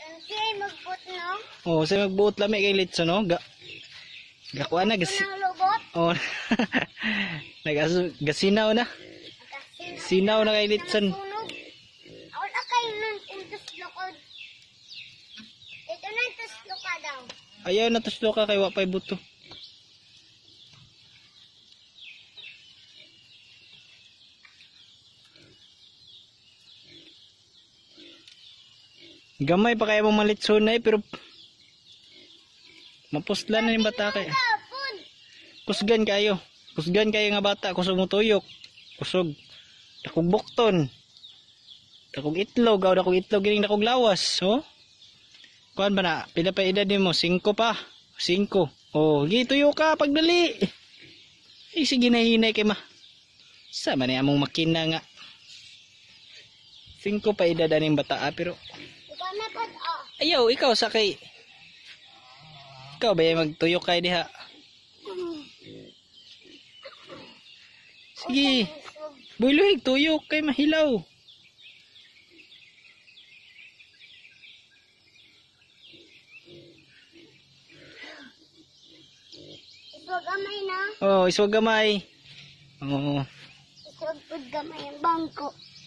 Siya magbut, no? Oh, sa magbuot lami kay litso no. Gakuha na Unang lubot. oh. Gasinaw na. Sinaw na kay litson. Sunog. Ako na kayo nung tuslo-kod. Ito na yung tuslo ka daw. Ayaw na tuslo ka kay wapay buto. Gamay pa kaya mong malitson na pero mapuslan na yung bata kay. Kusgan kayo. Kusgan kayo nga bata. Kusog mo tuyok. Kusog. Dakog bukton. Dakog itlog. O dakog itlog. Gining dakog lawas. O. Kuhan ba na? Pila pa edad mo? 5 pa. 5. O. Gituyo ka. Pagdali. Ay sige na hinay kay ma. Sama na among makina nga. 5 pa edad aning bata. Pero ayaw, ikaw sakay. Ikaw ba yung magtuyok kayo diha? Sige. Buluhig, tuyok kay mahilaw. Iswag gamay na. Oh, iswag gamay. Oh. Iswag gamay ang bangko.